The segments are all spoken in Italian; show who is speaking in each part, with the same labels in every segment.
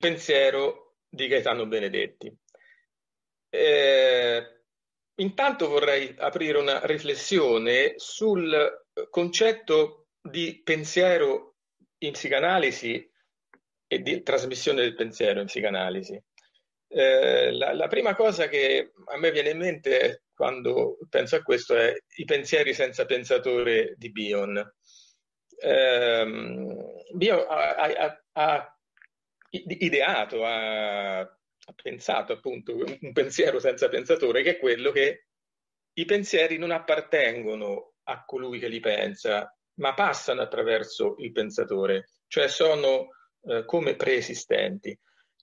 Speaker 1: pensiero di Gaetano Benedetti. Eh, Intanto vorrei aprire una riflessione sul concetto di pensiero in psicanalisi e di trasmissione del pensiero in psicanalisi. La prima cosa che a me viene in mente quando penso a questo è i pensieri senza pensatore di Bion. Bion ha ideato, ha pensato appunto un pensiero senza pensatore, che è quello che i pensieri non appartengono a colui che li pensa, ma passano attraverso il pensatore, cioè sono come preesistenti.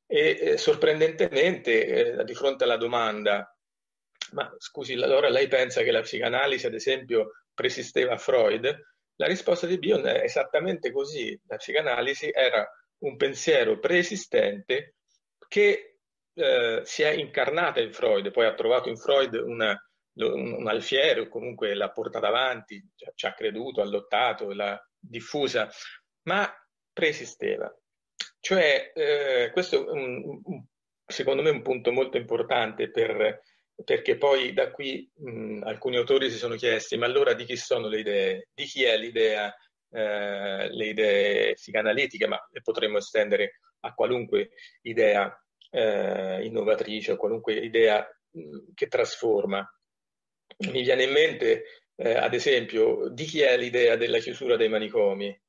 Speaker 1: Sorprendentemente, di fronte alla domanda, ma scusi, allora lei pensa che la psicanalisi, ad esempio, preesisteva a Freud? La risposta di Bion è esattamente così. La psicanalisi era un pensiero preesistente che si è incarnata in Freud, poi ha trovato in Freud un alfiere, o comunque l'ha portata avanti, ci ha creduto, ha lottato, l'ha diffusa, ma preesisteva. Cioè, questo è secondo me un punto molto importante perché poi da qui alcuni autori si sono chiesti, ma allora di chi sono le idee? Di chi è l'idea, le idee psicanalitiche? Ma le potremmo estendere a qualunque idea innovatrice o qualunque idea che trasforma. Mi viene in mente, ad esempio, di chi è l'idea della chiusura dei manicomi?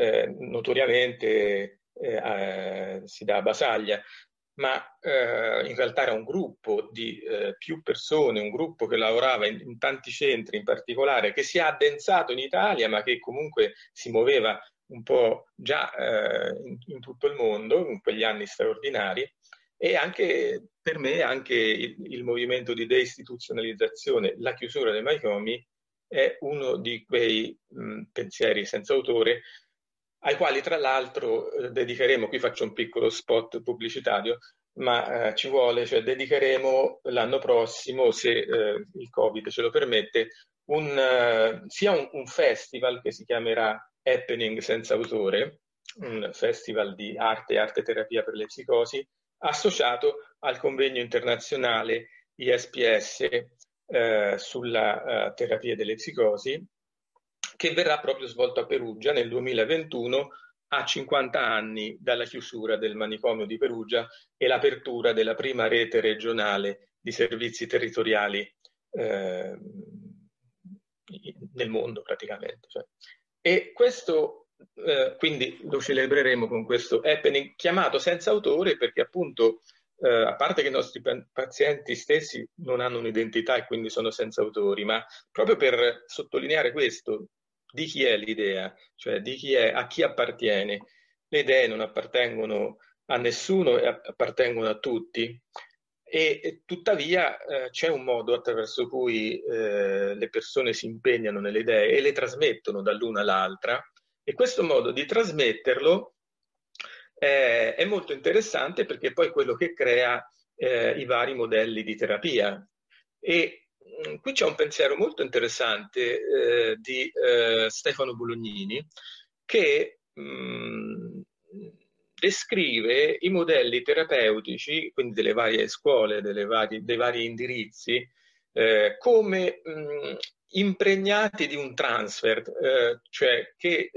Speaker 1: Notoriamente si dà a Basaglia, ma in realtà era un gruppo di più persone, un gruppo che lavorava in tanti centri in particolare, che si è addensato in Italia, ma che comunque si muoveva un po' già in tutto il mondo, in quegli anni straordinari, e anche per me anche il movimento di deistituzionalizzazione, la chiusura dei manicomi, è uno di quei pensieri senza autore ai quali tra l'altro dedicheremo, qui faccio un piccolo spot pubblicitario, ma ci vuole, cioè dedicheremo l'anno prossimo, se il Covid ce lo permette, sia un festival che si chiamerà Happening senza autore, un festival di arte e arte terapia per le psicosi, associato al convegno internazionale ISPS sulla terapia delle psicosi, che verrà proprio svolto a Perugia nel 2021, a 50 anni dalla chiusura del manicomio di Perugia e l'apertura della prima rete regionale di servizi territoriali nel mondo praticamente. Cioè. E questo quindi lo celebreremo con questo happening chiamato senza autore perché appunto a parte che i nostri pazienti stessi non hanno un'identità e quindi sono senza autori, ma proprio per sottolineare questo, di chi è l'idea, cioè di chi è, a chi appartiene. Le idee non appartengono a nessuno e appartengono a tutti. E tuttavia c'è un modo attraverso cui le persone si impegnano nelle idee e le trasmettono dall'una all'altra, e questo modo di trasmetterlo è molto interessante perché poi è quello che crea i vari modelli di terapia. E qui c'è un pensiero molto interessante di Stefano Bolognini che descrive i modelli terapeutici, quindi delle varie scuole, dei vari indirizzi, come impregnati di un transfer, cioè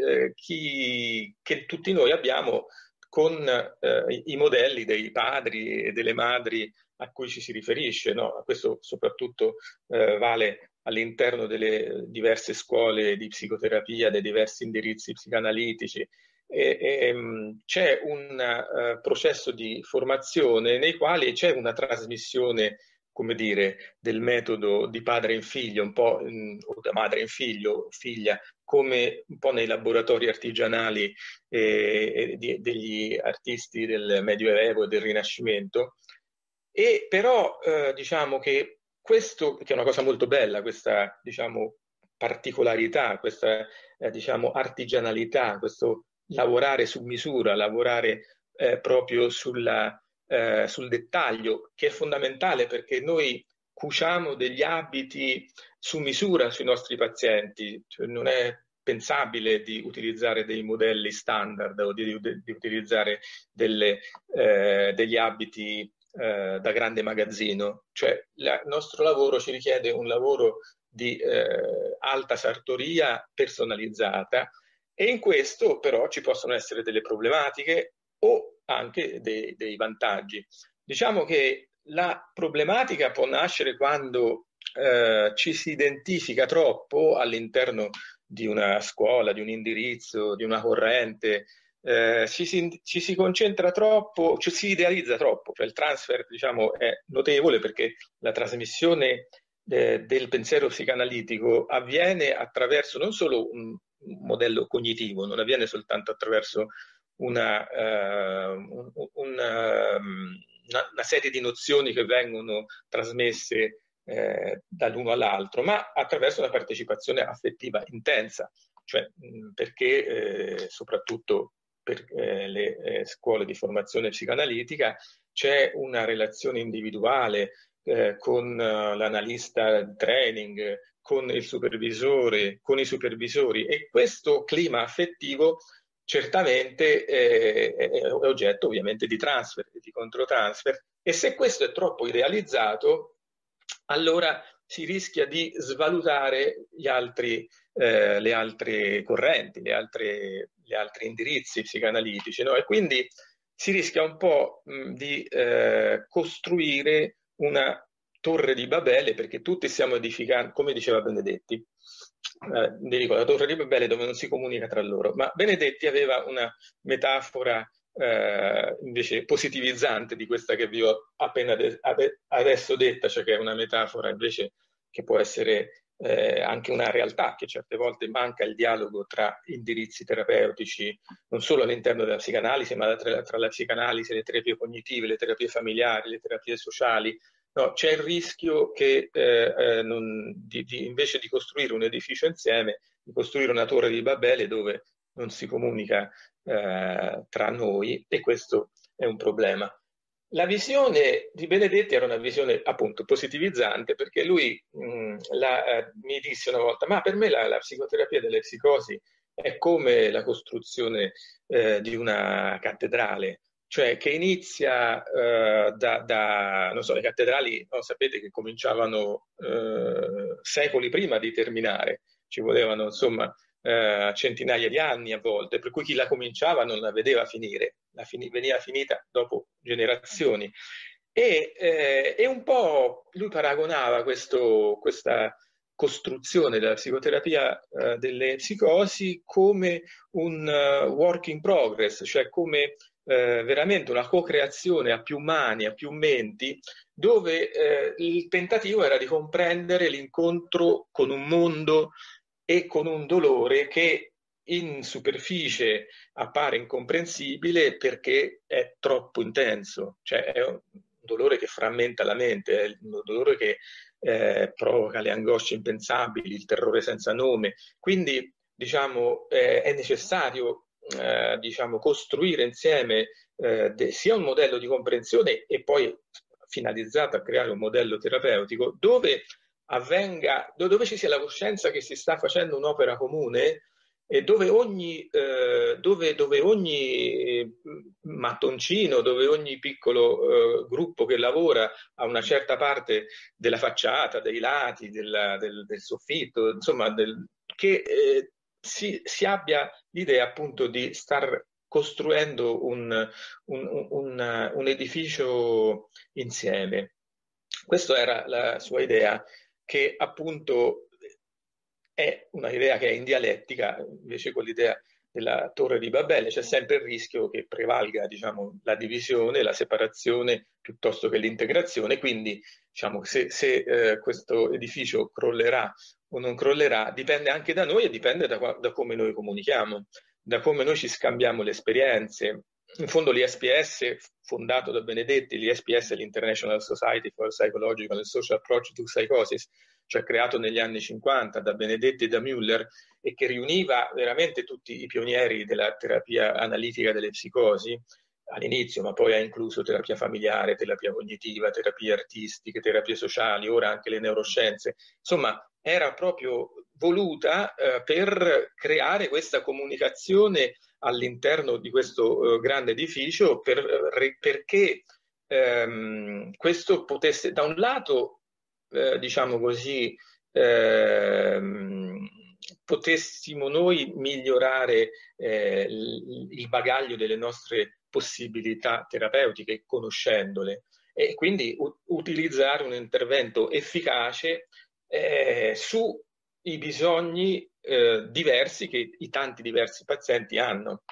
Speaker 1: che tutti noi abbiamo con i modelli dei padri e delle madri a cui ci si riferisce, no? Questo soprattutto vale all'interno delle diverse scuole di psicoterapia, dei diversi indirizzi psicanalitici. C'è un processo di formazione nei quali c'è una trasmissione, come dire, del metodo di padre in figlio, un po' o da madre in figlio, figlia, come un po' nei laboratori artigianali degli artisti del Medioevo e del Rinascimento. E però diciamo che questo, che è una cosa molto bella, questa diciamo particolarità, questa diciamo artigianalità, questo lavorare su misura, lavorare proprio sul dettaglio, che è fondamentale perché noi cuciamo degli abiti su misura sui nostri pazienti, cioè non è pensabile di utilizzare dei modelli standard o di utilizzare degli abiti da grande magazzino. Cioè il nostro lavoro ci richiede un lavoro di alta sartoria personalizzata, e in questo però ci possono essere delle problematiche o anche dei vantaggi. Diciamo che la problematica può nascere quando ci si identifica troppo all'interno di una scuola, di un indirizzo, di una corrente, ci si concentra troppo, ci si idealizza troppo. Cioè il transfer, diciamo, è notevole perché la trasmissione del pensiero psicanalitico avviene attraverso non solo un modello cognitivo, non avviene soltanto attraverso una serie di nozioni che vengono trasmesse dall'uno all'altro, ma attraverso una partecipazione affettiva intensa, cioè perché soprattutto per le scuole di formazione psicanalitica c'è una relazione individuale con l'analista training, con il supervisore, con i supervisori, e questo clima affettivo certamente è oggetto ovviamente di transfer, di controtransfer, e se questo è troppo idealizzato, allora si rischia di svalutare le altre correnti, gli altri indirizzi psicanalitici, no? E quindi si rischia un po' di costruire una torre di Babele, perché tutti stiamo edificando, come diceva Benedetti, dico, la torre di Babele dove non si comunica tra loro, ma Benedetti aveva una metafora invece positivizzante di questa che vi ho appena adesso detta, cioè che è una metafora invece che può essere anche una realtà, che certe volte manca il dialogo tra indirizzi terapeutici, non solo all'interno della psicanalisi, ma tra la psicanalisi, le terapie cognitive, le terapie familiari, le terapie sociali. No, c'è il rischio che invece di costruire un edificio insieme, di costruire una torre di Babele dove non si comunica tra noi, e questo è un problema. La visione di Benedetti era una visione appunto positivizzante, perché lui mi disse una volta: ma per me la psicoterapia delle psicosi è come la costruzione di una cattedrale, cioè che inizia non so, le cattedrali, no, sapete che cominciavano secoli prima di terminare, ci volevano insomma centinaia di anni a volte, per cui chi la cominciava non la vedeva finire, veniva finita dopo generazioni. E un po' lui paragonava questa costruzione della psicoterapia delle psicosi come un work in progress, cioè come veramente una co-creazione a più mani, a più menti, dove il tentativo era di comprendere l'incontro con un mondo e con un dolore che in superficie appare incomprensibile perché è troppo intenso, cioè è un dolore che frammenta la mente, è un dolore che provoca le angosce impensabili, il terrore senza nome. Quindi, diciamo, è necessario diciamo, costruire insieme sia un modello di comprensione e poi finalizzato a creare un modello terapeutico dove dove ci sia la coscienza che si sta facendo un'opera comune, e dove dove ogni mattoncino, dove ogni piccolo gruppo che lavora a una certa parte della facciata, dei lati, del soffitto, insomma, che si abbia l'idea appunto di star costruendo un edificio insieme. Questa era la sua idea, che appunto è una idea che è in dialettica, invece con l'idea della Torre di Babele c'è sempre il rischio che prevalga, diciamo, la divisione, la separazione piuttosto che l'integrazione. Quindi, diciamo, se questo edificio crollerà o non crollerà dipende anche da noi, e dipende da come noi comunichiamo, da come noi ci scambiamo le esperienze. In fondo l'ISPS, fondato da Benedetti, l'ISPS è l'International Society for Psychological and Social Approach to Psychosis, cioè creato negli anni 50 da Benedetti e da Müller, e che riuniva veramente tutti i pionieri della terapia analitica delle psicosi all'inizio, ma poi ha incluso terapia familiare, terapia cognitiva, terapie artistiche, terapie sociali, ora anche le neuroscienze. Insomma, era proprio voluta per creare questa comunicazione all'interno di questo grande edificio perché questo potesse, da un lato, diciamo così, potessimo noi migliorare il bagaglio delle nostre possibilità terapeutiche conoscendole e quindi utilizzare un intervento efficace sui bisogni diversi che i tanti diversi pazienti hanno.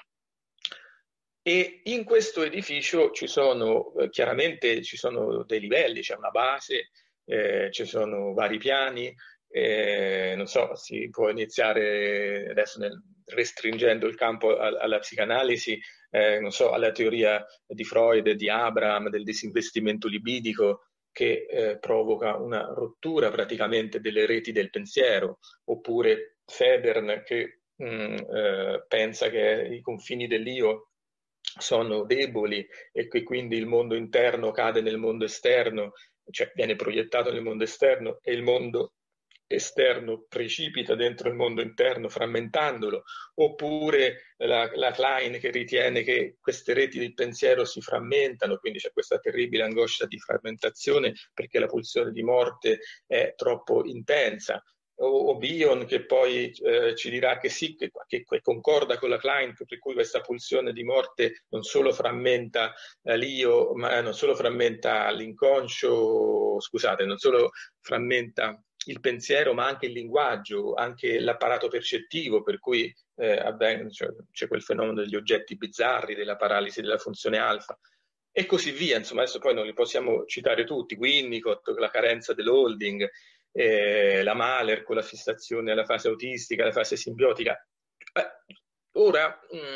Speaker 1: E in questo edificio chiaramente ci sono dei livelli, c'è una base, ci sono vari piani, non so, si può iniziare adesso restringendo il campo alla psicanalisi, non so, alla teoria di Freud, di Abraham, del disinvestimento libidico, che provoca una rottura praticamente delle reti del pensiero, oppure Federn che pensa che i confini dell'io sono deboli e che quindi il mondo interno cade nel mondo esterno, cioè viene proiettato nel mondo esterno e il mondo esterno precipita dentro il mondo interno frammentandolo, oppure la Klein che ritiene che queste reti di pensiero si frammentano, quindi c'è questa terribile angoscia di frammentazione perché la pulsione di morte è troppo intensa. O Bion che poi ci dirà che sì, che concorda con la Klein, per cui questa pulsione di morte non solo frammenta l'io, ma non solo frammenta l'inconscio, scusate, non solo frammenta il pensiero, ma anche il linguaggio, anche l'apparato percettivo, per cui c'è quel fenomeno degli oggetti bizzarri, della paralisi della funzione alfa, e così via. Insomma, adesso poi non li possiamo citare tutti, Winnicott, la carenza dell'holding, la Mahler con la fissazione alla fase autistica, alla fase simbiotica. Ora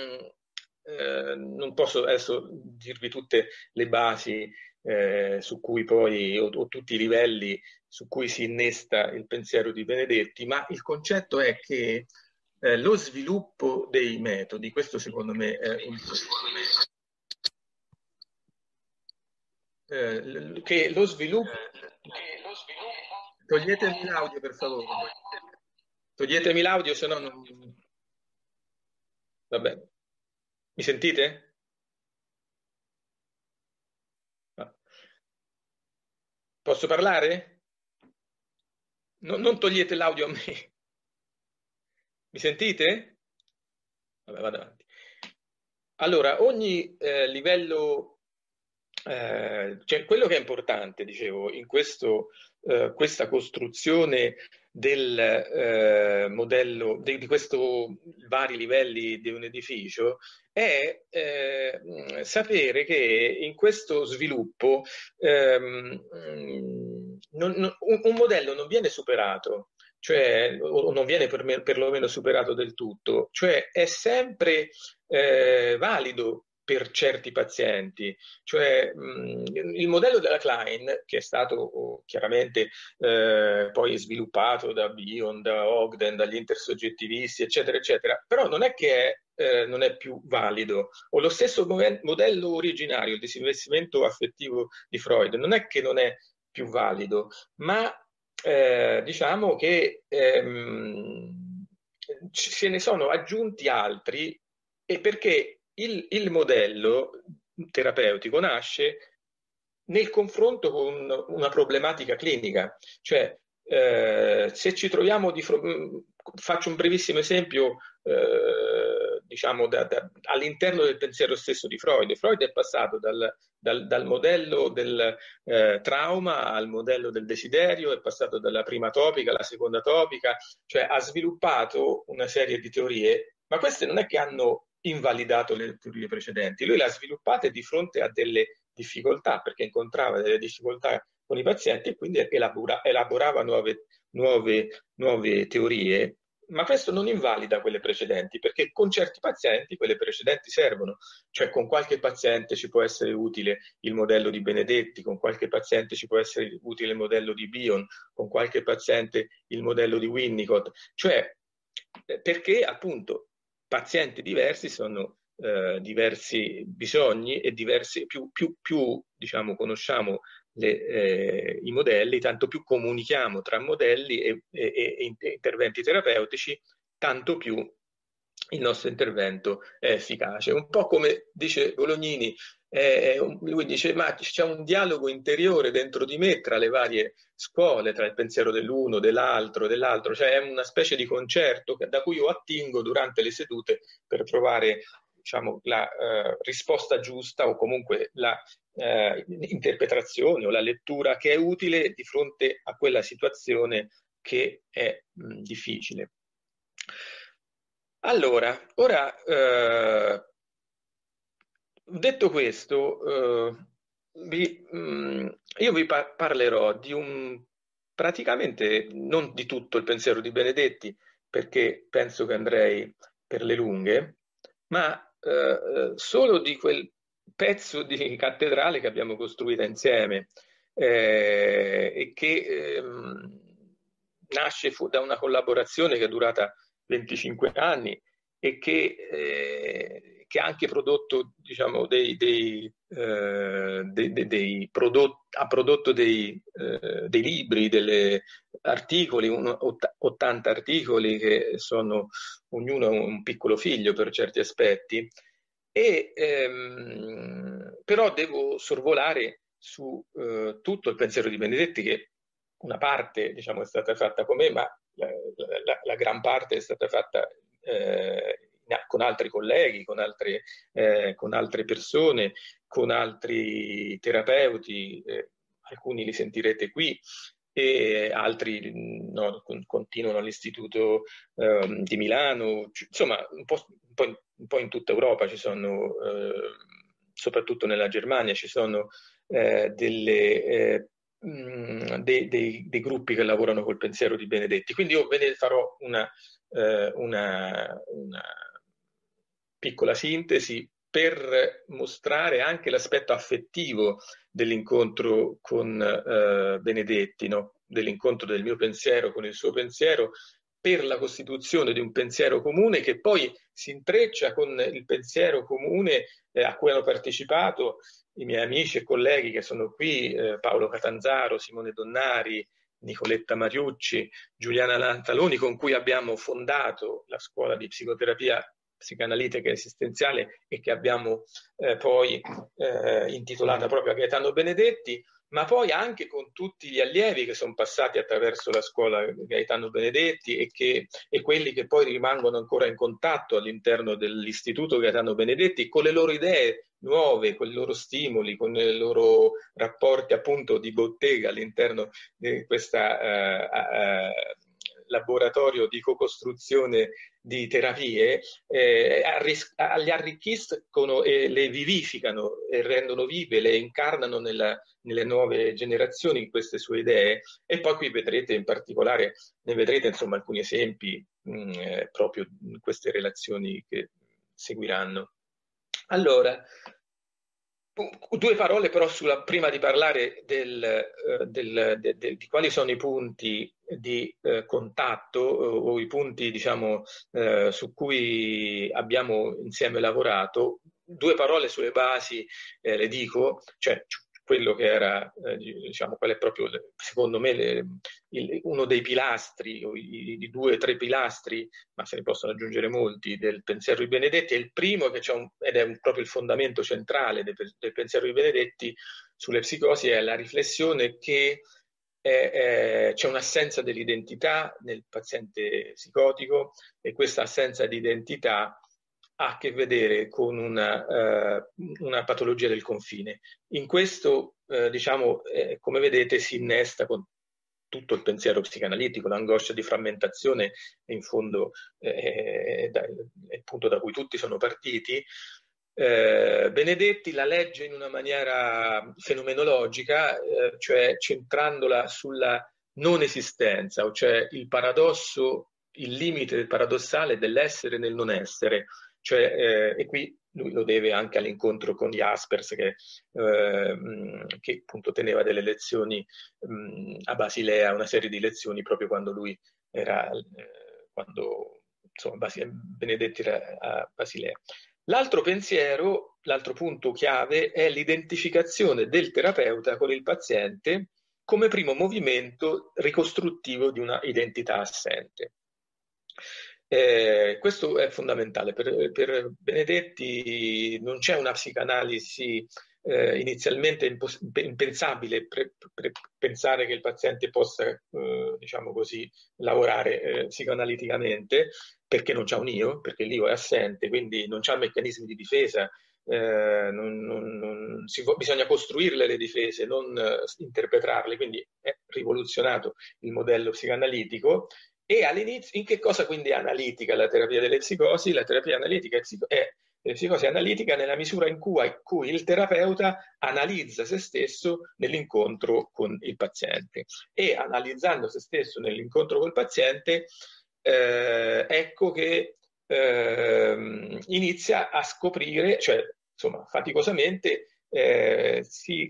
Speaker 1: non posso adesso dirvi tutte le basi su cui poi, o tutti i livelli su cui si innesta il pensiero di Benedetti, ma il concetto è che lo sviluppo dei metodi, questo secondo me è che lo sviluppo... Toglietemi l'audio, per favore. Toglietemi l'audio, se no non... Va bene. Mi sentite? No. Posso parlare? Non togliete l'audio a me. Mi sentite? Vabbè, vado avanti. Allora, ogni livello, cioè quello che è importante, dicevo, in questa costruzione del modello, di questo vari livelli di un edificio, è sapere che in questo sviluppo un modello non viene superato, cioè, o non viene perlomeno superato del tutto, cioè è sempre valido per certi pazienti, cioè il modello della Klein, che è stato chiaramente poi sviluppato da Bion, da Ogden, dagli intersoggettivisti, eccetera, eccetera, però non è che non è più valido, o lo stesso modello originario, il disinvestimento affettivo di Freud, non è che non è più valido, ma diciamo che se ne sono aggiunti altri e perché il modello terapeutico nasce nel confronto con una problematica clinica, cioè se ci troviamo faccio un brevissimo esempio, diciamo all'interno del pensiero stesso di Freud. Freud è passato dal modello del trauma al modello del desiderio, è passato dalla prima topica alla seconda topica, cioè ha sviluppato una serie di teorie, ma queste non è che hanno invalidato le teorie precedenti, lui le ha sviluppate di fronte a delle difficoltà, perché incontrava delle difficoltà con i pazienti e quindi elaborava nuove teorie, ma questo non invalida quelle precedenti, perché con certi pazienti quelle precedenti servono, cioè con qualche paziente ci può essere utile il modello di Benedetti, con qualche paziente ci può essere utile il modello di Bion, con qualche paziente il modello di Winnicott, cioè perché appunto pazienti diversi sono diversi bisogni e diversi, più diciamo, conosciamo i modelli, tanto più comunichiamo tra modelli e interventi terapeutici, tanto più il nostro intervento è efficace. Un po' come dice Bolognini, lui dice, ma c'è un dialogo interiore dentro di me tra le varie scuole, tra il pensiero dell'uno, dell'altro, cioè è una specie di concerto da cui io attingo durante le sedute per trovare, diciamo, la risposta giusta o comunque la interpretazione o la lettura che è utile di fronte a quella situazione che è difficile. Allora, ora, detto questo, io vi parlerò di praticamente non di tutto il pensiero di Benedetti, perché penso che andrei per le lunghe, ma solo di quel pezzo di cattedrale che abbiamo costruito insieme e che nasce da una collaborazione che è durata 25 anni e che ha anche prodotto, diciamo, ha prodotto dei libri, degli articoli, 80 articoli che sono ognuno un piccolo figlio per certi aspetti, però devo sorvolare su tutto il pensiero di Benedetti, che una parte, diciamo, è stata fatta con me, ma la gran parte è stata fatta con altri colleghi, con altre persone, con altri terapeuti, alcuni li sentirete qui, e altri no, continuano all'Istituto di Milano, insomma un po' in tutta Europa ci sono, soprattutto nella Germania, ci sono dei gruppi che lavorano col pensiero di Benedetti. Quindi io ve ne farò una piccola sintesi per mostrare anche l'aspetto affettivo dell'incontro con Benedetti, no? Dell'incontro del mio pensiero con il suo pensiero, per la costituzione di un pensiero comune che poi si intreccia con il pensiero comune a cui hanno partecipato i miei amici e colleghi che sono qui, Paolo Catanzaro, Simone Donnari, Nicoletta Mariucci, Giuliana Lantaloni, con cui abbiamo fondato la scuola di psicoterapia psicanalitica esistenziale e che abbiamo poi intitolata proprio a Gaetano Benedetti, ma poi anche con tutti gli allievi che sono passati attraverso la scuola Gaetano Benedetti e quelli che poi rimangono ancora in contatto all'interno dell'Istituto Gaetano Benedetti con le loro idee nuove, con i loro stimoli, con i loro rapporti appunto di bottega all'interno di questa laboratorio di co-costruzione di terapie, li arricchiscono e le vivificano e rendono vive, le incarnano nelle nuove generazioni queste sue idee, e poi qui vedrete in particolare, ne vedrete insomma alcuni esempi proprio in queste relazioni che seguiranno. Allora, due parole però prima di parlare di quali sono i punti di contatto o i punti, diciamo, su cui abbiamo insieme lavorato. Due parole sulle basi le dico, cioè quello che era, diciamo, qual è proprio, secondo me, uno dei pilastri, o i due o tre pilastri, ma se ne possono aggiungere molti, del pensiero di Benedetti. È il primo che ed è proprio il fondamento centrale del pensiero di Benedetti sulle psicosi, è la riflessione che c'è un'assenza dell'identità nel paziente psicotico, e questa assenza di identità ha a che vedere con una patologia del confine. In questo, diciamo, come vedete, si innesta con tutto il pensiero psicanalitico, l'angoscia di frammentazione è in fondo è il punto da cui tutti sono partiti. Benedetti la legge in una maniera fenomenologica, cioè centrandola sulla non esistenza, cioè il paradosso, il limite paradossale dell'essere nel non essere. Cioè, e qui lui lo deve anche all'incontro con Jaspers che appunto teneva delle lezioni a Basilea, una serie di lezioni proprio quando lui era, quando insomma, Benedetti era a Basilea. L'altro pensiero, l'altro punto chiave è l'identificazione del terapeuta con il paziente come primo movimento ricostruttivo di una identità assente. Questo è fondamentale. Per Benedetti non c'è una psicanalisi inizialmente impensabile pensare che il paziente possa, diciamo così, lavorare psicoanaliticamente, perché non c'ha un io, perché l'io è assente, quindi non c'ha meccanismi di difesa. Bisogna costruirle le difese, non interpretarle, quindi è rivoluzionato il modello psicanalitico. E all'inizio, in che cosa quindi è analitica la terapia delle psicosi? La terapia analitica è psicosi analitica nella misura in cui il terapeuta analizza se stesso nell'incontro con il paziente, e analizzando se stesso nell'incontro col paziente, ecco che inizia a scoprire, cioè insomma faticosamente si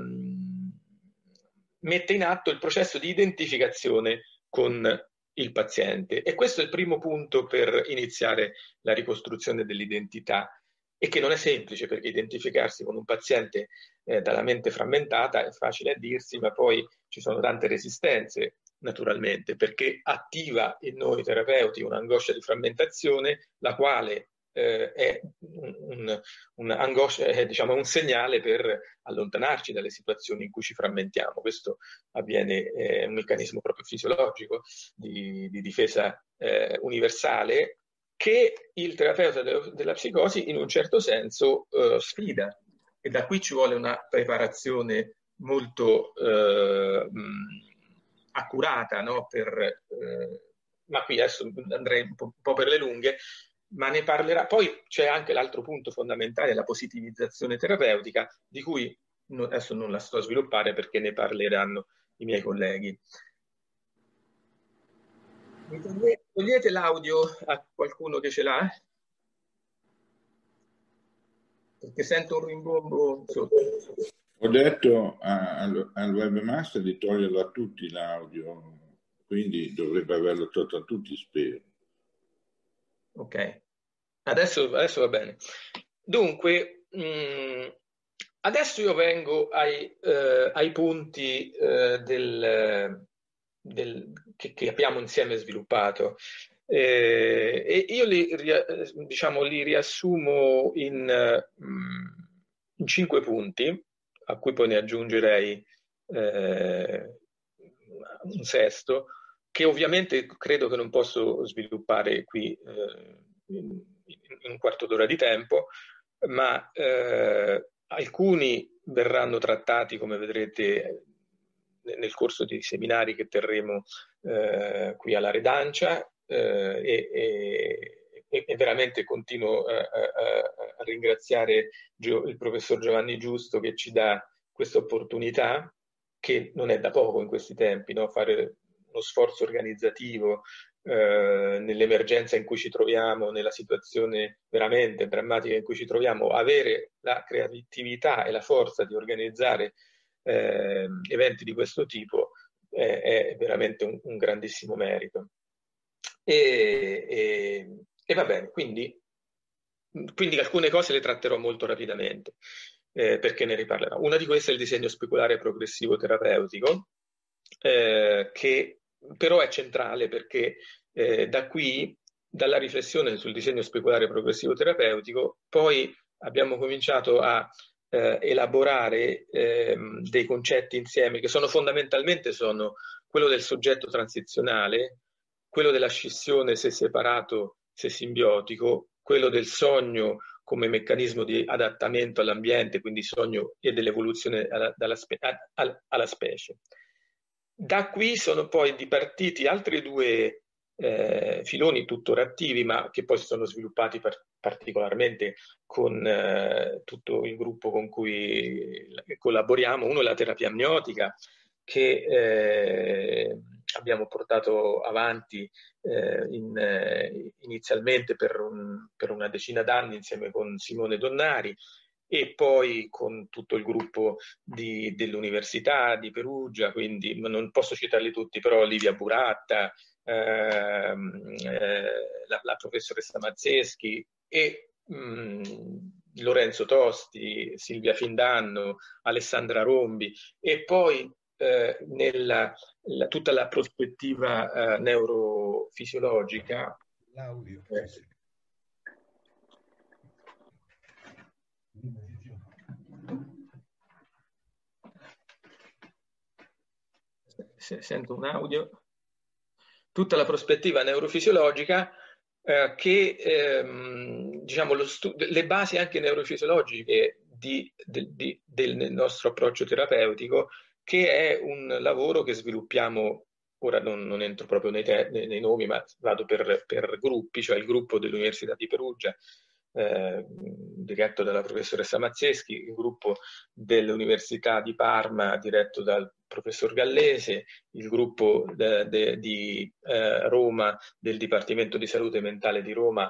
Speaker 1: mette in atto il processo di identificazione con il paziente. E questo è il primo punto per iniziare la ricostruzione dell'identità, e che non è semplice, perché identificarsi con un paziente dalla mente frammentata è facile a dirsi, ma poi ci sono tante resistenze, naturalmente, perché attiva in noi terapeuti un'angoscia di frammentazione, la quale è un'angoscia, diciamo, un segnale per allontanarci dalle situazioni in cui ci frammentiamo. Questo avviene, è un meccanismo proprio fisiologico di difesa universale, che il terapeuta della psicosi in un certo senso sfida, e da qui ci vuole una preparazione molto accurata, no? Ma qui adesso andrei un po' per le lunghe, ma ne parlerà. Poi c'è anche l'altro punto fondamentale, la positivizzazione terapeutica, di cui adesso non la sto a sviluppare perché ne parleranno i miei colleghi. Mi togliete l'audio a qualcuno che ce l'ha? Perché sento un rimbombo sotto.
Speaker 2: Ho detto al webmaster di toglierlo a tutti l'audio, quindi dovrebbe averlo tolto a tutti, spero.
Speaker 1: Ok, adesso va bene. Dunque, adesso io vengo ai punti che abbiamo insieme sviluppato. E io diciamo, li riassumo in 5 punti, a cui poi ne aggiungerei un sesto, che ovviamente credo che non posso sviluppare qui in un quarto d'ora di tempo, ma alcuni verranno trattati, come vedrete, nel corso dei seminari che terremo qui alla Redancia, e veramente continuo a ringraziare il professor Giovanni Giusto, che ci dà questa opportunità, che non è da poco in questi tempi, no? Fare uno sforzo organizzativo nell'emergenza in cui ci troviamo, nella situazione veramente drammatica in cui ci troviamo, avere la creatività e la forza di organizzare eventi di questo tipo è veramente un grandissimo merito. E va bene, quindi alcune cose le tratterò molto rapidamente, perché ne riparlerò. Una di queste è il disegno speculare progressivo terapeutico, che però è centrale, perché da qui, dalla riflessione sul disegno speculare progressivo terapeutico, poi abbiamo cominciato a elaborare dei concetti insieme, che fondamentalmente sono quello del soggetto transizionale, quello della scissione se separato, se simbiotico, quello del sogno come meccanismo di adattamento all'ambiente, quindi sogno e dell'evoluzione alla specie. Da qui sono poi dipartiti altri due filoni tuttora attivi, ma che poi si sono sviluppati particolarmente con tutto il gruppo con cui collaboriamo. Uno è la terapia amniotica, che abbiamo portato avanti inizialmente per una decina d'anni insieme con Simone Donnari, e poi con tutto il gruppo dell'Università di Perugia, quindi non posso citarli tutti, però Livia Buratta, la professoressa Mazzeschi, e Lorenzo Tosti, Silvia Findanno, Alessandra Rombi, e poi tutta la prospettiva neurofisiologica.
Speaker 3: L'audio. Sì.
Speaker 1: Sento un audio. Tutta la prospettiva neurofisiologica che diciamo le basi anche neurofisiologiche del nostro approccio terapeutico, che è un lavoro che sviluppiamo. Ora non entro proprio nei nomi, ma vado per gruppi, cioè il gruppo dell'Università di Perugia, diretto dalla professoressa Mazzeschi, il gruppo dell'Università di Parma diretto dal professor Gallese, il gruppo di Roma del Dipartimento di Salute Mentale di Roma,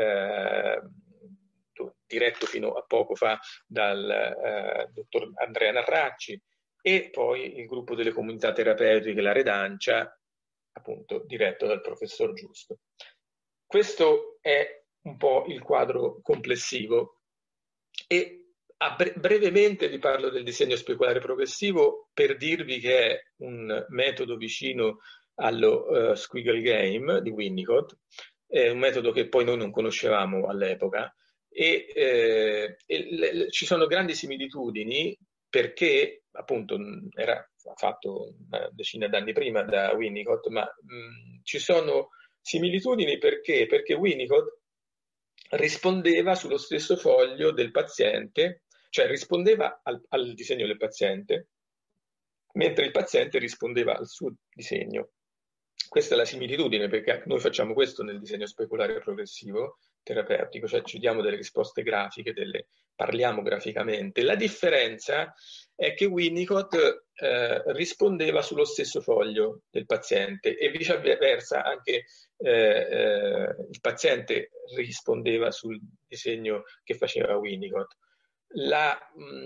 Speaker 1: diretto fino a poco fa dal dottor Andrea Narracci, e poi il gruppo delle comunità terapeutiche La Redancia, appunto diretto dal professor Giusto. Questo è un po' il quadro complessivo, e brevemente vi parlo del disegno speculare progressivo per dirvi che è un metodo vicino allo Squiggle Game di Winnicott, è un metodo che poi noi non conoscevamo all'epoca, e ci sono grandi similitudini perché appunto era fatto una decina d'anni prima da Winnicott, ma ci sono similitudini perché Winnicott rispondeva sullo stesso foglio del paziente, cioè rispondeva al disegno del paziente, mentre il paziente rispondeva al suo disegno. Questa è la similitudine, perché noi facciamo questo nel disegno speculare progressivo terapeutico, cioè ci diamo delle risposte grafiche, parliamo graficamente. La differenza è che Winnicott rispondeva sullo stesso foglio del paziente, e viceversa anche il paziente rispondeva sul disegno che faceva Winnicott. La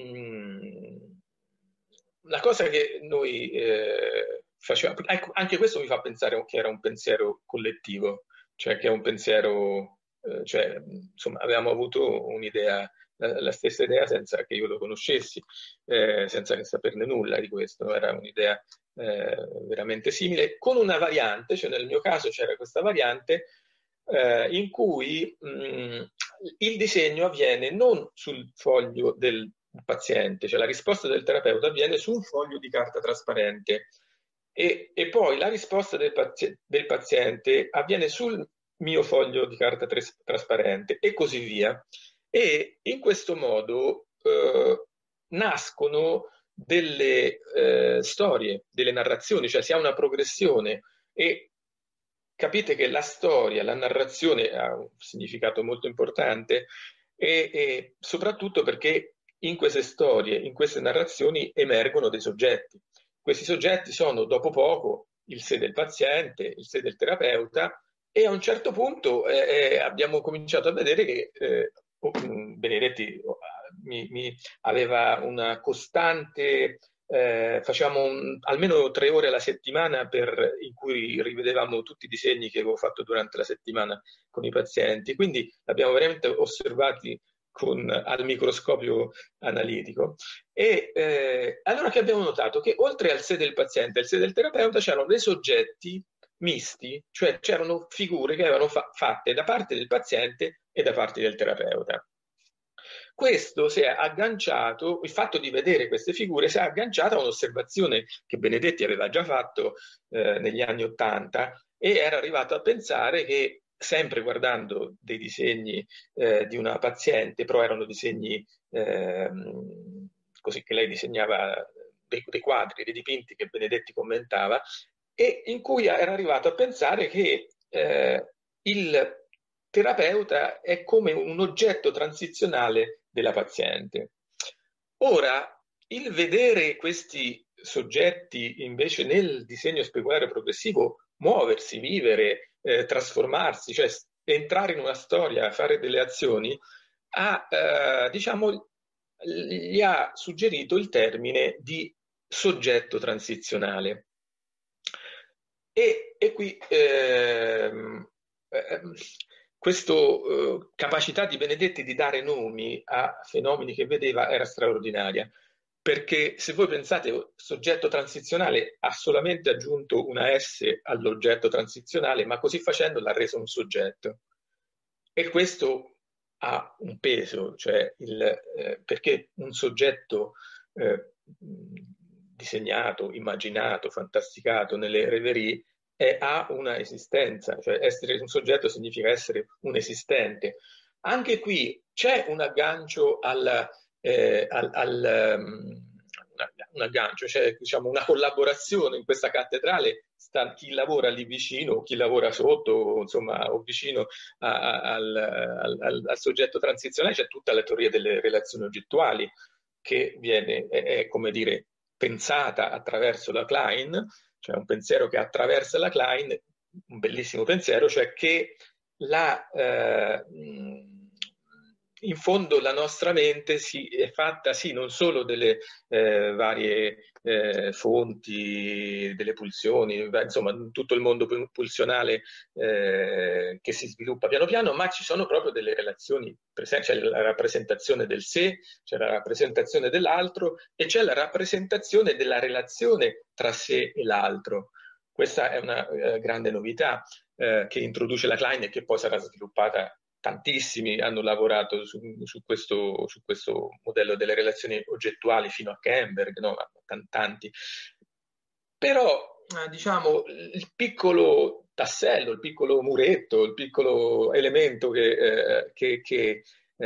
Speaker 1: cosa che noi facevamo, ecco, anche questo mi fa pensare che era un pensiero collettivo, cioè che è un pensiero, cioè, insomma, avevamo avuto un'idea, la stessa idea senza che io lo conoscessi, senza saperne nulla di questo, era un'idea veramente simile, con una variante, cioè nel mio caso c'era questa variante in cui il disegno avviene non sul foglio del paziente, cioè la risposta del terapeuta avviene su un foglio di carta trasparente, e poi la risposta del paziente avviene sul mio foglio di carta trasparente, e così via. E in questo modo nascono delle storie, delle narrazioni, cioè si ha una progressione, e capite che la storia, la narrazione ha un significato molto importante, e soprattutto perché in queste storie, in queste narrazioni emergono dei soggetti. Questi soggetti sono dopo poco il sé del paziente, il sé del terapeuta, e a un certo punto abbiamo cominciato a vedere che Benedetti mi aveva una costante, facciamo almeno 3 ore alla settimana in cui rivedevamo tutti i disegni che avevo fatto durante la settimana con i pazienti, quindi l'abbiamo veramente osservati al microscopio analitico, e allora che abbiamo notato? Che oltre al sé del paziente e al sé del terapeuta c'erano dei soggetti misti, cioè c'erano figure che erano fatte da parte del paziente e da parte del terapeuta. Questo si è agganciato, il fatto di vedere queste figure si è agganciato a un'osservazione che Benedetti aveva già fatto negli anni '80, e era arrivato a pensare che, sempre guardando dei disegni di una paziente, però erano disegni così che lei disegnava, dei quadri, dei dipinti che Benedetti commentava, e in cui era arrivato a pensare che il terapeuta è come un oggetto transizionale della paziente. Ora, il vedere questi soggetti invece nel disegno speculare progressivo muoversi, vivere, trasformarsi, cioè entrare in una storia, fare delle azioni, diciamo, gli ha suggerito il termine di soggetto transizionale. E qui questa capacità di Benedetti di dare nomi a fenomeni che vedeva era straordinaria, perché se voi pensate, soggetto transizionale ha solamente aggiunto una S all'oggetto transizionale, ma così facendo l'ha reso un soggetto. E questo ha un peso, cioè perché un soggetto disegnato, immaginato, fantasticato nelle rêverie ha una esistenza, cioè essere un soggetto significa essere un esistente. Anche qui c'è un aggancio un aggancio, cioè diciamo una collaborazione in questa cattedrale, sta chi lavora lì vicino, chi lavora sotto, insomma, o vicino al soggetto transizionale, c'è tutta la teoria delle relazioni oggettuali che è, come dire, pensata attraverso la Klein, cioè un pensiero che attraversa la Klein, un bellissimo pensiero, cioè che in fondo la nostra mente è fatta sì non solo delle varie fonti, delle pulsioni, insomma tutto il mondo pulsionale che si sviluppa piano piano, ma ci sono proprio delle relazioni presenti, c'è la rappresentazione del sé, c'è la rappresentazione dell'altro e c'è la rappresentazione della relazione tra sé e l'altro. Questa è una grande novità che introduce la Klein e che poi sarà sviluppata. Tantissimi hanno lavorato su questo modello delle relazioni oggettuali fino a Kemberg, no? Tanti. Però, diciamo, il piccolo tassello, il piccolo muretto, il piccolo elemento che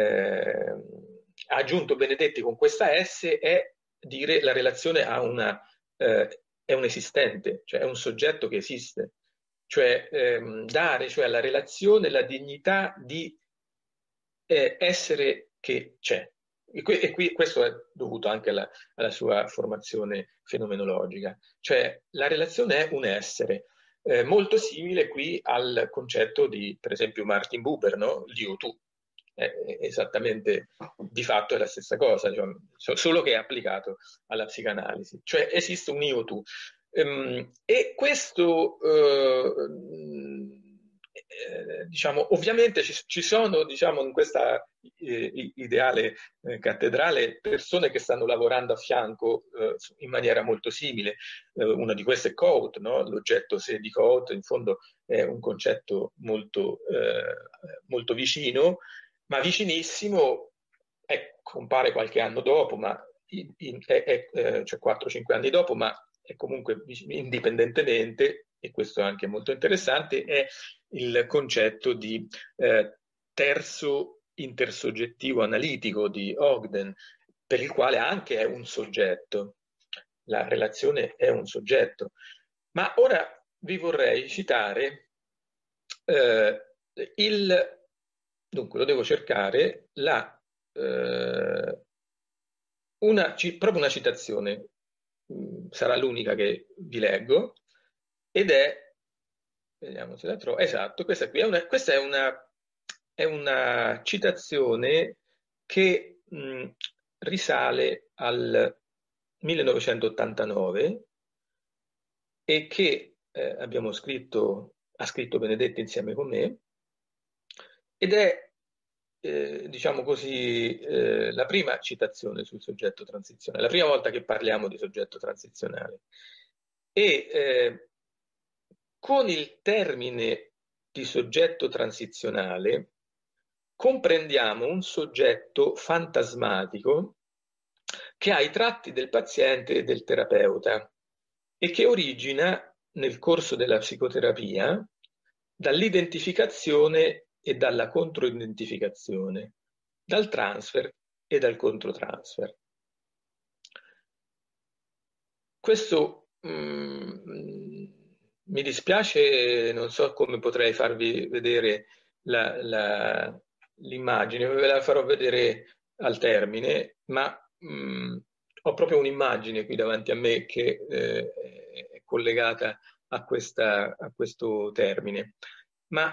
Speaker 1: ha aggiunto Benedetti con questa S è dire la relazione è un esistente, cioè è un soggetto che esiste, cioè dare cioè, alla relazione la dignità di essere che c'è. E questo è dovuto anche alla sua formazione fenomenologica, cioè la relazione è un essere, molto simile qui al concetto di, per esempio, Martin Buber, no? L'io-tu. Esattamente, di fatto è la stessa cosa, diciamo, solo che è applicato alla psicanalisi, cioè esiste un io-tu. E questo, diciamo, ovviamente ci sono, diciamo, in questa ideale cattedrale persone che stanno lavorando a fianco in maniera molto simile. Una di queste è Coate, no? L'oggetto sé di Coate, in fondo è un concetto molto vicino, ma vicinissimo, compare qualche anno dopo, ma cioè 4-5 anni dopo, ma è comunque indipendentemente, e questo è anche molto interessante, è il concetto di terzo intersoggettivo analitico di Ogden, per il quale anche è un soggetto. La relazione è un soggetto. Ma ora vi vorrei citare dunque lo devo cercare, proprio una citazione, sarà l'unica che vi leggo, ed vediamo se la trovo, esatto, questa qui questa è una citazione che risale al 1989 e che ha scritto Benedetti insieme con me, ed è, diciamo così, la prima citazione sul soggetto transizionale, la prima volta che parliamo di soggetto transizionale. E con il termine di soggetto transizionale comprendiamo un soggetto fantasmatico che ha i tratti del paziente e del terapeuta e che origina nel corso della psicoterapia dall'identificazione e dalla controidentificazione, dal transfer e dal controtransfer. Questo mi dispiace, non so come potrei farvi vedere l'immagine, ve la farò vedere al termine, ma ho proprio un'immagine qui davanti a me che è collegata a questo termine. Ma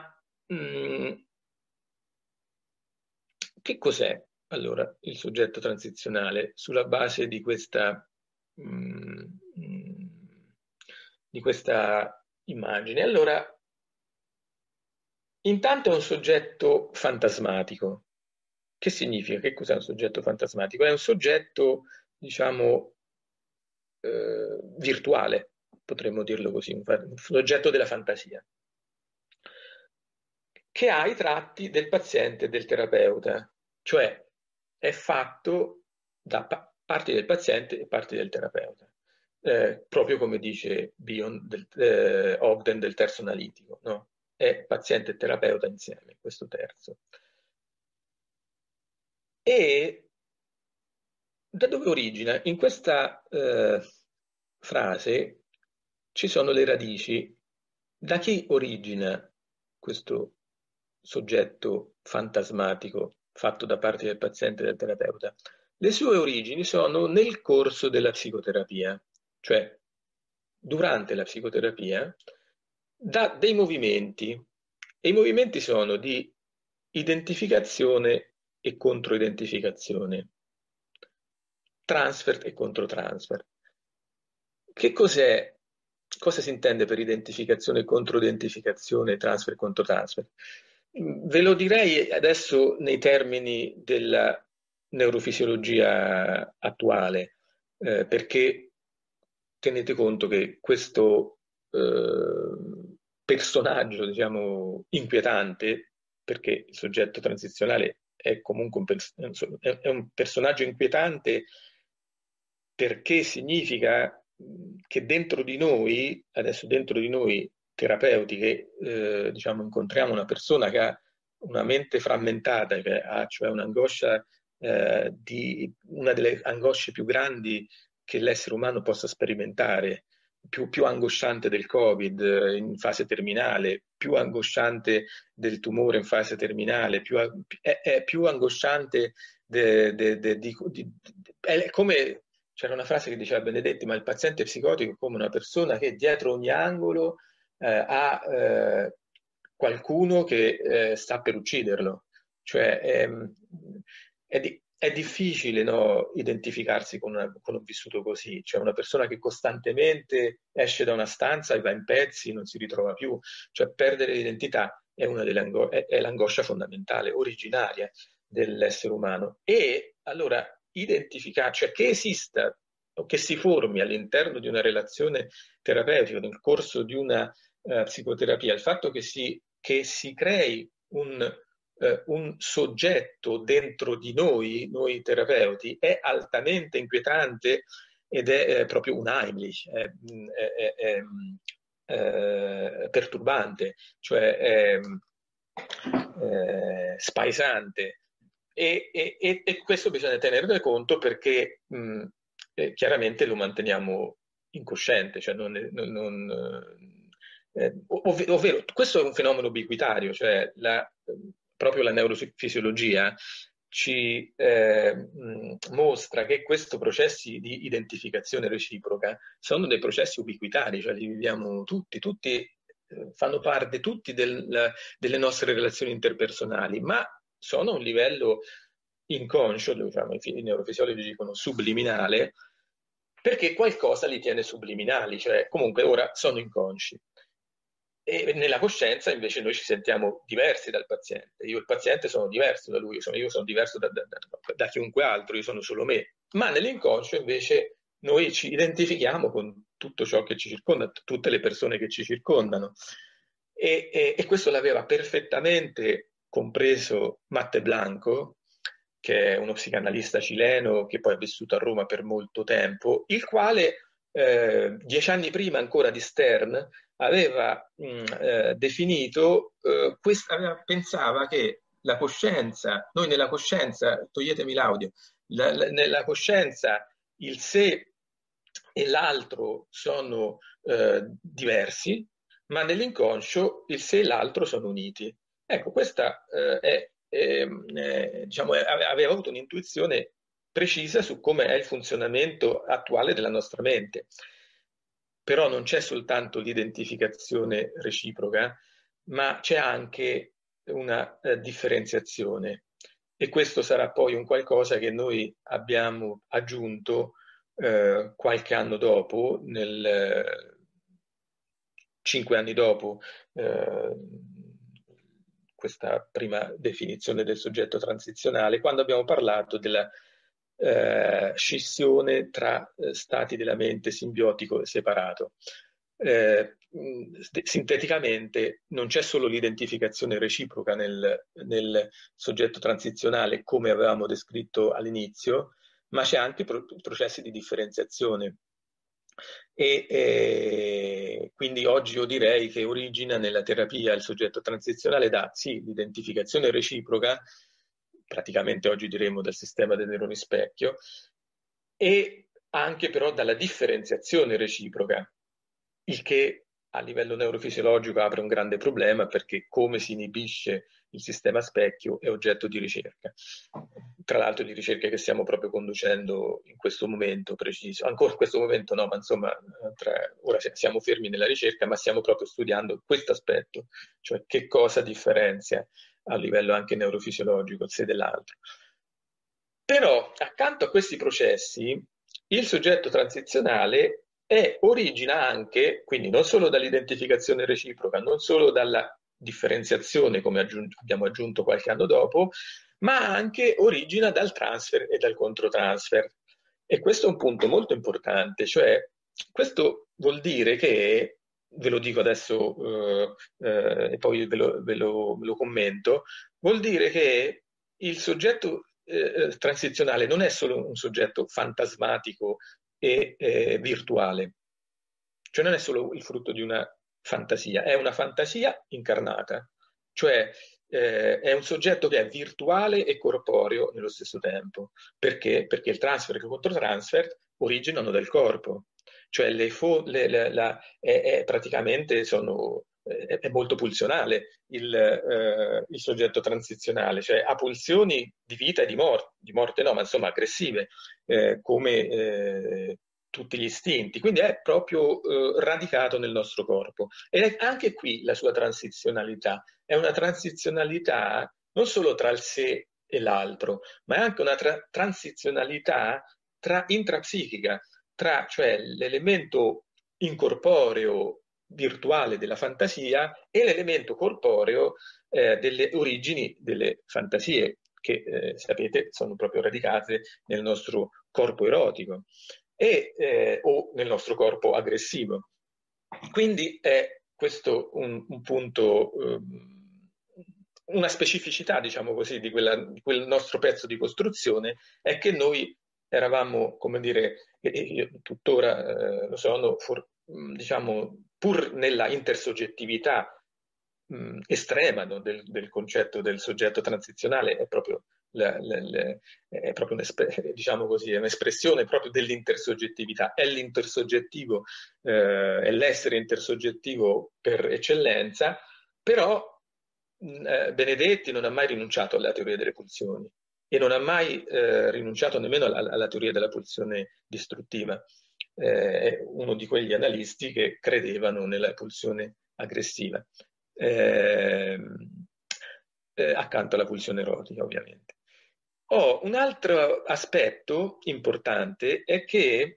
Speaker 1: che cos'è allora il soggetto transizionale sulla base di questa immagine? Allora, Intanto è un soggetto fantasmatico. Che significa? Che cos'è un soggetto fantasmatico? È un soggetto, diciamo, virtuale, potremmo dirlo così, un soggetto della fantasia, che ha i tratti del paziente e del terapeuta, cioè è fatto da parti del paziente e parti del terapeuta, proprio come dice Ogden del terzo analitico, no? È paziente e terapeuta insieme, questo terzo. E da dove origina? In questa frase ci sono le radici. Da chi origina questo soggetto fantasmatico fatto da parte del paziente e del terapeuta? Le sue origini sono nel corso della psicoterapia, cioè durante la psicoterapia, da dei movimenti. E i movimenti sono di identificazione e controidentificazione, transfer e controtransfer. Che cos'è? Cosa si intende per identificazione, controidentificazione, transfer e controtransfer? Ve lo direi adesso nei termini della neurofisiologia attuale, perché tenete conto che questo personaggio, diciamo, inquietante, perché il soggetto transizionale è comunque è un personaggio inquietante perché significa che dentro di noi, adesso dentro di noi terapeuti, che diciamo incontriamo una persona che ha una mente frammentata, che ha cioè un'angoscia di una delle angosce più grandi che l'essere umano possa sperimentare, più angosciante del Covid in fase terminale, più angosciante del tumore in fase terminale, è più angosciante è come c'era una frase che diceva Benedetti, ma il paziente psicotico è come una persona che dietro ogni angolo ha qualcuno che sta per ucciderlo. Cioè è difficile, no, identificarsi con un vissuto così, cioè una persona che costantemente esce da una stanza e va in pezzi, non si ritrova più, cioè perdere l'identità è una è l'angoscia fondamentale, originaria dell'essere umano. E allora identificare, cioè che esista o che si formi all'interno di una relazione terapeutica, nel corso di una psicoterapia, il fatto che si crei un soggetto dentro di noi terapeuti, è altamente inquietante ed è proprio un Heimlich, perturbante, cioè spaesante. E questo bisogna tenerne conto perché chiaramente lo manteniamo incosciente, cioè ovvero questo è un fenomeno ubiquitario, cioè proprio la neurofisiologia ci mostra che questi processi di identificazione reciproca sono dei processi ubiquitari, cioè li viviamo tutti fanno parte tutti delle nostre relazioni interpersonali, ma sono a un livello inconscio, diciamo, i neurofisiologi dicono subliminale, perché qualcosa li tiene subliminali, cioè comunque ora sono inconsci. E nella coscienza invece noi ci sentiamo diversi dal paziente. Io il paziente sono diverso da lui, io sono diverso da chiunque altro, io sono solo me. Ma nell'inconscio invece noi ci identifichiamo con tutto ciò che ci circonda, tutte le persone che ci circondano. E questo l'aveva perfettamente compreso Matte Blanco, che è uno psicanalista cileno che poi ha vissuto a Roma per molto tempo, il quale 10 anni prima ancora di Stern aveva definito, pensava che la coscienza, noi nella coscienza, toglietemi l'audio, nella coscienza il sé e l'altro sono diversi, ma nell'inconscio il sé e l'altro sono uniti. Ecco, questa diciamo, aveva avuto un'intuizione precisa su come è il funzionamento attuale della nostra mente. Però non c'è soltanto l'identificazione reciproca, ma c'è anche una differenziazione. E questo sarà poi un qualcosa che noi abbiamo aggiunto qualche anno dopo, 5 anni dopo, questa prima definizione del soggetto transizionale quando abbiamo parlato della scissione tra stati della mente simbiotico e separato. Sinteticamente non c'è solo l'identificazione reciproca nel soggetto transizionale come avevamo descritto all'inizio, ma c'è anche processi di differenziazione. Quindi oggi io direi che origina nella terapia il soggetto transizionale da sì, l'identificazione reciproca, praticamente oggi diremo dal sistema dei neuroni specchio, e anche però dalla differenziazione reciproca, il che a livello neurofisiologico apre un grande problema perché come si inibisce il sistema specchio è oggetto di ricerca. Tra l'altro di ricerche che stiamo proprio conducendo in questo momento preciso. Ancora in questo momento no, ma insomma, ora siamo fermi nella ricerca, ma stiamo proprio studiando questo aspetto, cioè che cosa differenzia a livello anche neurofisiologico il sé dell'altro. Però accanto a questi processi, il soggetto transizionale origina anche, quindi non solo dall'identificazione reciproca, non solo dalla differenziazione, come abbiamo aggiunto qualche anno dopo, ma anche origina dal transfer e dal controtransfer. E questo è un punto molto importante, cioè questo vuol dire che, ve lo dico adesso e poi ve lo commento, vuol dire che il soggetto transizionale non è solo un soggetto fantasmatico e virtuale, cioè non è solo il frutto di una fantasia, è una fantasia incarnata, cioè è un soggetto che è virtuale e corporeo nello stesso tempo. Perché? Perché il transfer e il controtransfer originano dal corpo, cioè praticamente è molto pulsionale il soggetto transizionale, cioè ha pulsioni di vita e di morte no, ma insomma aggressive, come tutti gli istinti, quindi è proprio radicato nel nostro corpo. Ed è anche qui la sua transizionalità, è una transizionalità non solo tra il sé e l'altro, ma è anche una transizionalità intrapsichica, cioè l'elemento incorporeo virtuale della fantasia e l'elemento corporeo delle origini delle fantasie, che sapete sono proprio radicate nel nostro corpo erotico o nel nostro corpo aggressivo. Quindi è questo un punto, una specificità, diciamo così, di quel nostro pezzo di costruzione, è che noi eravamo, come dire, io tuttora lo sono, diciamo, pur nella intersoggettività estrema, no, del concetto del soggetto transizionale, è proprio è proprio diciamo così, è un'espressione proprio dell'intersoggettività, è l'intersoggettivo, è l'essere intersoggettivo per eccellenza, però Benedetti non ha mai rinunciato alla teoria delle pulsioni e non ha mai rinunciato nemmeno alla teoria della pulsione distruttiva. È uno di quegli analisti che credevano nella pulsione aggressiva, accanto alla pulsione erotica, ovviamente. Un altro aspetto importante è che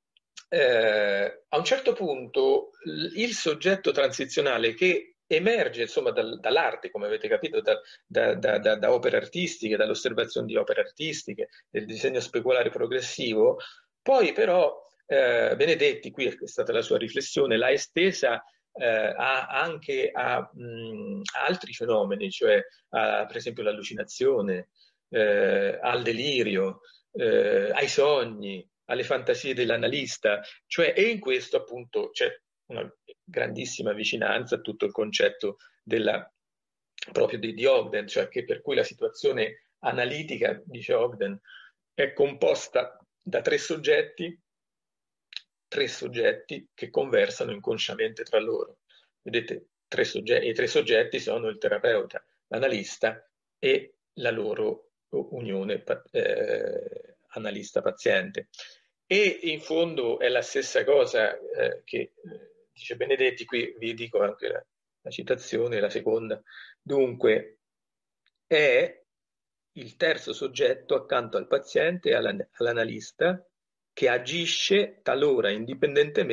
Speaker 1: a un certo punto il soggetto transizionale che emerge insomma dall'arte, come avete capito, da opere artistiche, dall'osservazione di opere artistiche, del disegno speculare progressivo, poi però Benedetti, qui è stata la sua riflessione, l'ha estesa anche a altri fenomeni, cioè per esempio l'allucinazione, al delirio, ai sogni, alle fantasie dell'analista, cioè, e in questo appunto c'è una grandissima vicinanza a tutto il concetto proprio di Ogden, cioè che per cui la situazione analitica, dice Ogden, è composta da tre soggetti che conversano inconsciamente tra loro. Vedete, i tre soggetti sono il terapeuta, l'analista e la loro unione analista-paziente. E in fondo è la stessa cosa che dice Benedetti, qui vi dico anche la citazione, la seconda. Dunque, è il terzo soggetto accanto al paziente e all'analista che agisce talora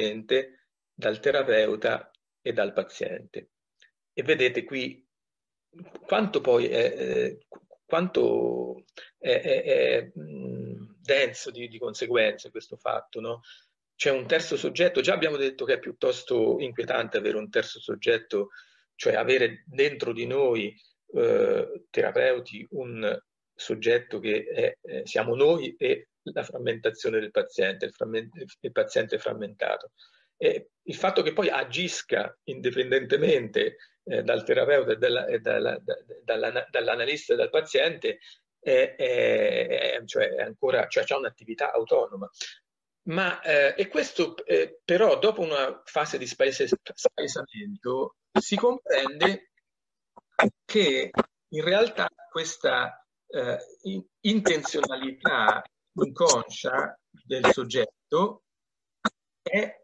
Speaker 1: indipendentemente dal terapeuta e dal paziente. E vedete qui quanto poi quanto è denso di conseguenze questo fatto, no? C'è un terzo soggetto, già abbiamo detto che è piuttosto inquietante avere un terzo soggetto, cioè avere dentro di noi terapeuti un soggetto che siamo noi e la frammentazione del paziente, il paziente frammentato. E il fatto che poi agisca indipendentemente dal terapeuta e dall'analista e dal paziente cioè è ancora, cioè c'è un'attività autonoma. E questo però dopo una fase di spaesamento si comprende che in realtà questa intenzionalità inconscia del soggetto è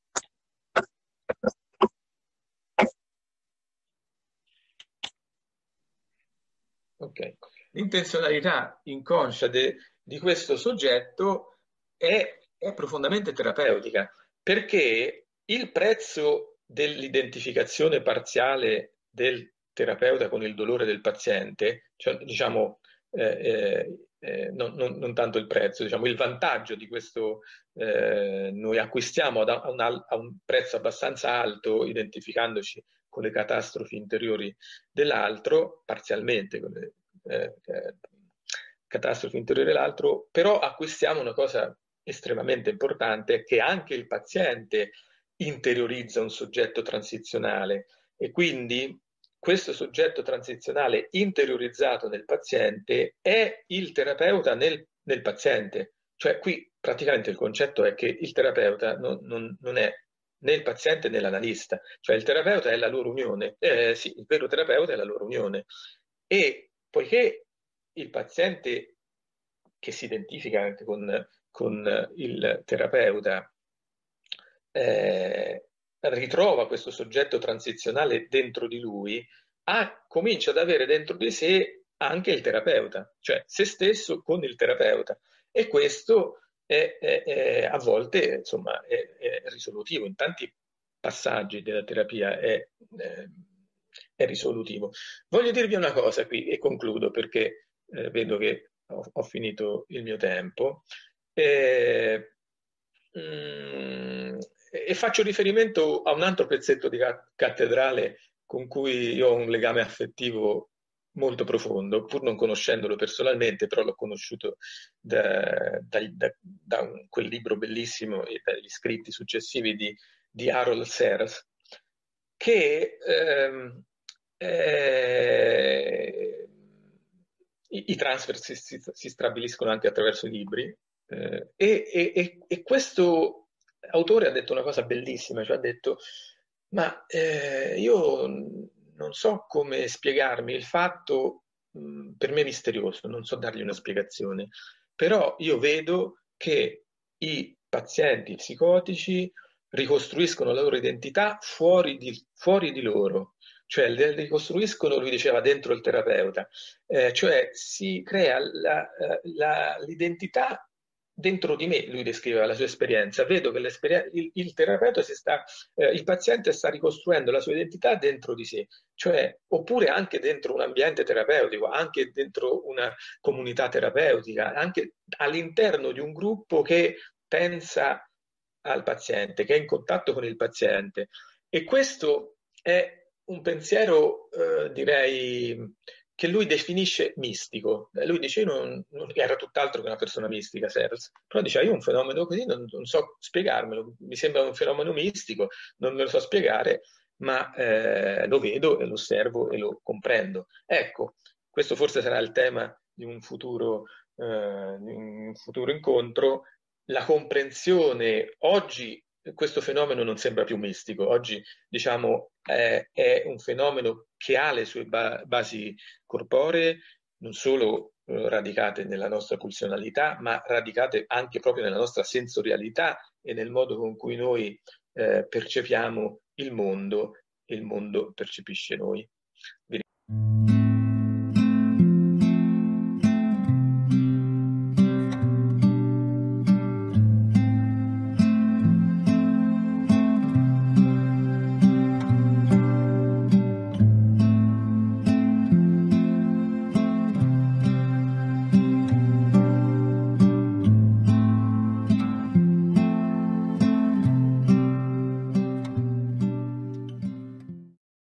Speaker 1: ok. L'intenzionalità inconscia di questo soggetto è profondamente terapeutica, perché il prezzo dell'identificazione parziale del terapeuta con il dolore del paziente, cioè diciamo non tanto il prezzo, diciamo il vantaggio di questo, noi acquistiamo a un prezzo abbastanza alto identificandoci con le catastrofi interiori dell'altro, parzialmente con le catastrofi interiori dell'altro, però acquistiamo una cosa estremamente importante, che anche il paziente interiorizza un soggetto transizionale e quindi questo soggetto transizionale interiorizzato nel paziente è il terapeuta nel paziente. Cioè qui praticamente il concetto è che il terapeuta non è né il paziente né l'analista, cioè il terapeuta è la loro unione, sì, il vero terapeuta è la loro unione. E poiché il paziente che si identifica anche con il terapeuta ritrova questo soggetto transizionale dentro di lui, comincia ad avere dentro di sé anche il terapeuta, cioè se stesso con il terapeuta. E questo a volte insomma, è risolutivo. In tanti passaggi della terapia è risolutivo. Voglio dirvi una cosa qui e concludo perché vedo che ho finito il mio tempo. Eh, e faccio riferimento a un altro pezzetto di cattedrale con cui io ho un legame affettivo molto profondo, pur non conoscendolo personalmente, però l'ho conosciuto da quel libro bellissimo e dagli scritti successivi di Harold Serres, che i transfer si stabiliscono anche attraverso i libri. E questo autore ha detto una cosa bellissima, cioè ha detto, ma io non so come spiegarmi il fatto, per me è misterioso, non so dargli una spiegazione, però io vedo che i pazienti psicotici ricostruiscono la loro identità fuori di loro, cioè le ricostruiscono, lui diceva, dentro il terapeuta, cioè si crea l'identità dentro di me, lui descriveva la sua esperienza, vedo che il terapeuta il paziente sta ricostruendo la sua identità dentro di sé, cioè oppure anche dentro un ambiente terapeutico, anche dentro una comunità terapeutica, anche all'interno di un gruppo che pensa al paziente, che è in contatto con il paziente. E questo è un pensiero, direi, che lui definisce mistico. Lui dice, io non era tutt'altro che una persona mistica, Searles, però dice, io un fenomeno così non so spiegarmelo, mi sembra un fenomeno mistico, non me lo so spiegare, ma lo vedo e lo osservo e lo comprendo. Ecco, questo forse sarà il tema di un futuro incontro. La comprensione oggi, questo fenomeno non sembra più mistico, oggi diciamo è un fenomeno che ha le sue basi corporee, non solo radicate nella nostra pulsionalità, ma radicate anche proprio nella nostra sensorialità e nel modo con cui noi percepiamo il mondo e il mondo percepisce noi.